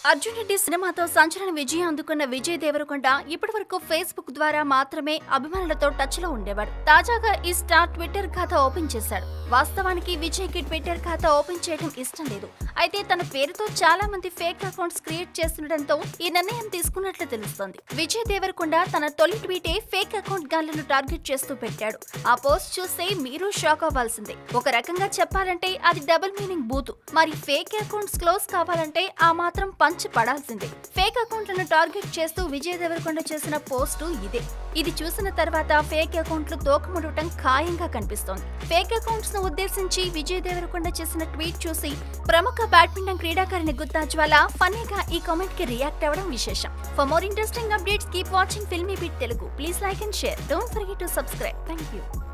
అర్జున్ రెడ్డి సినిమాతో సంచలన విజయం అందుకున్న విజయ్ దేవరకొండ ఇప్పటివరకు ఫేస్బుక్ ద్వారా మాత్రమే అభిమానులతో టచ్ లో ఉండేవాడు. తాజాగా ఈ స్టార్ ట్విట్టర్ ఖాతా ఓపెన్ చేశాడు. వాస్తవానికి విజయ్ కి ట్విట్టర్ ఖాతా ఓపెన్ చేయడం ఇష్టం లేదు. అయితే తన పేరుతో చాలా మంది ఫేక్ అకౌంట్స్ క్రియేట్ చేస్తుండటంతో ఈ నిర్ణయం తీసుకున్నట్లు తెలుస్తోంది. విజయ్ దేవరకొండ తన తొలి ట్వీటే ఫేక్ అకౌంట్ గాళ్లను టార్గెట్ చేస్తూ పెట్టాడు. ఆ పోస్ట్ చూస్తే మీరు షాక్ అవ్వాల్సిందే. ఒక రకంగా చెప్పాలంటే అది డబుల్ మీనింగ్ బూతు. మరి ఫేక్ అకౌంట్స్ క్లోజ్ కావాలంటే ఆ మాత్రం పంచ్ పడాల్సిందే. ఫేక్ అకౌంట్లను టార్గెట్ చేస్తూ విజయ్ దేవరకొండ చేసిన పోస్టు ఇదే. ఇది చూసిన తర్వాత ఫేక్ అకౌంట్లు తోకముడటం ఖాయంగా కనిపిస్తోంది. ఫేక్ అకౌంట్స్ ను ఉద్దేశించి విజయ్ దేవరకొండ చేసిన ట్వీట్ చూసి ప్రముఖ బ్యాడ్మింటన్ క్రీడాకారిణి గుత్తా జ్వాల ఫన్నీగా ఈ కామెంట్ కి రియాక్ట్ అవ్వడం విశేషం. For more interesting updates keep watching filmy beat Telugu. Please like and share. Don't forget to subscribe. Thank you.